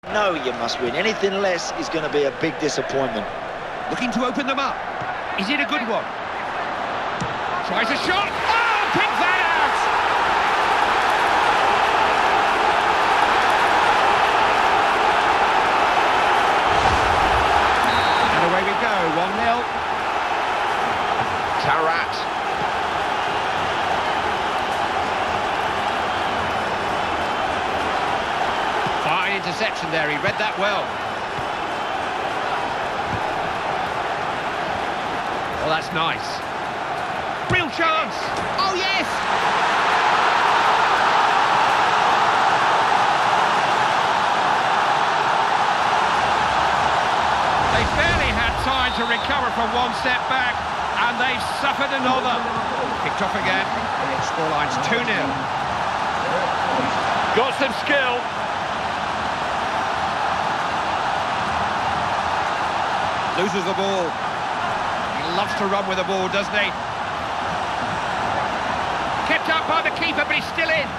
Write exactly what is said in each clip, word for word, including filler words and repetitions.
know you must win. Anything less is going to be a big disappointment. Looking to open them up. Is it a good one? Tries a shot. Oh, pick that out! And away we go, one nil. Taarabt. Fine interception there, he read that well. Oh, that's nice. Real chance! Oh, yes! They barely had time to recover from one setback, and they've suffered another. Kicked off again. Scoreline's two nil. Got some skill. Loses the ball. He loves to run with the ball, doesn't he? Kept up by the keeper, but he's still in.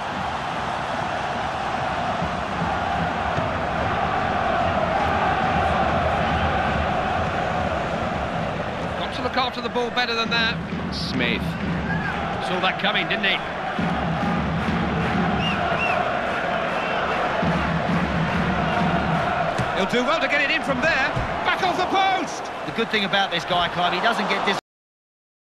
Got to look after the ball better than that. Smith. Saw that coming, didn't he? He'll do well to get it in from there. Back off the post! The good thing about this guy, Clive, he doesn't get disappointed.